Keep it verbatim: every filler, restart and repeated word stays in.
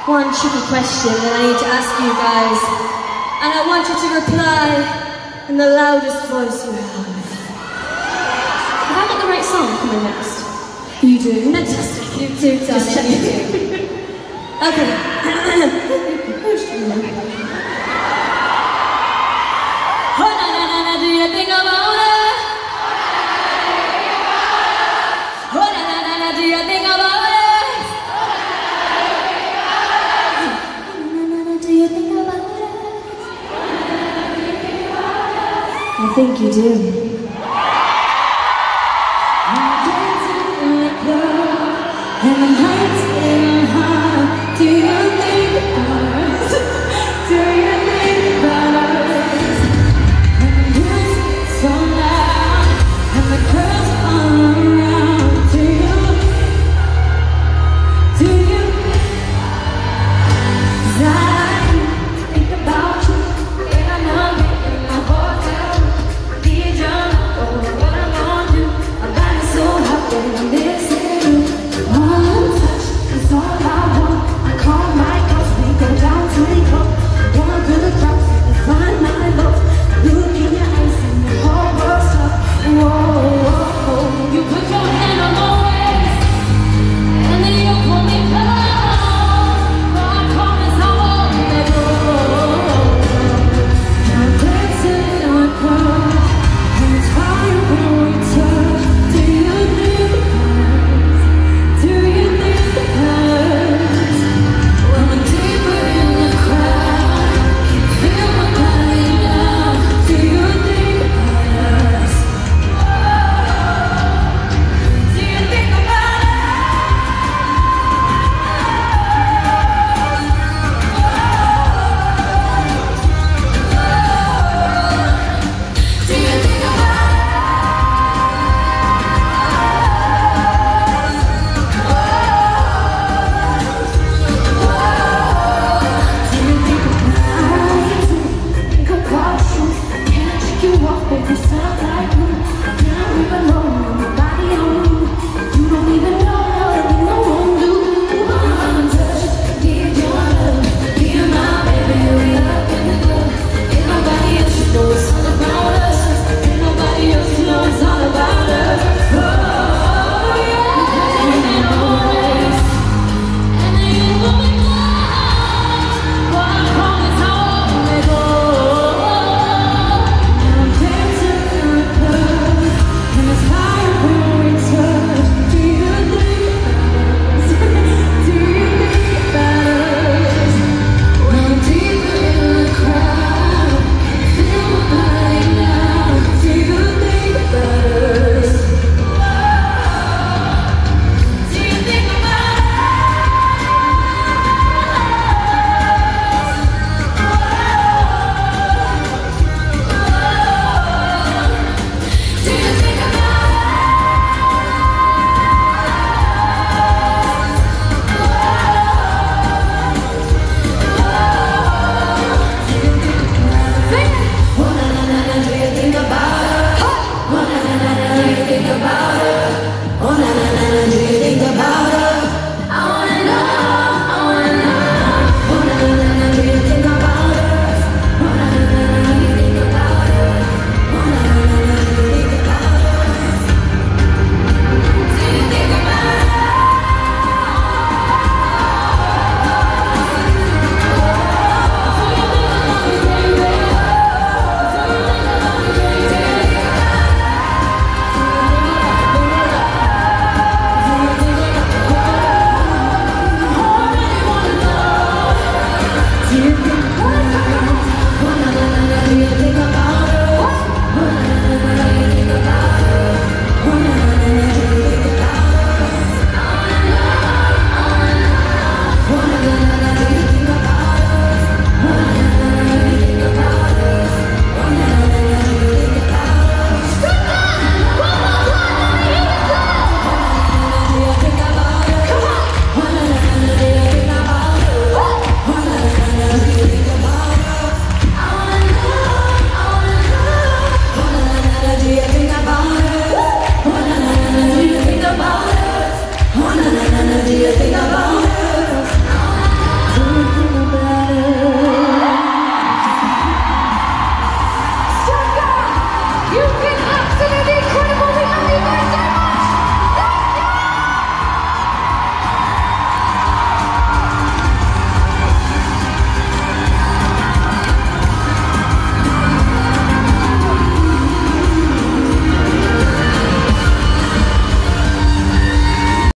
one tricky question that I need to ask you guys, and I want you to reply in the loudest voice you have. Have I got the right song coming next? You do. Fantastic. You do, darling. You do. Okay. Oh, na na na na, do you think about it? Oh, na na na na, do you think about it? Oh, na na na, do you think about it? I think you do.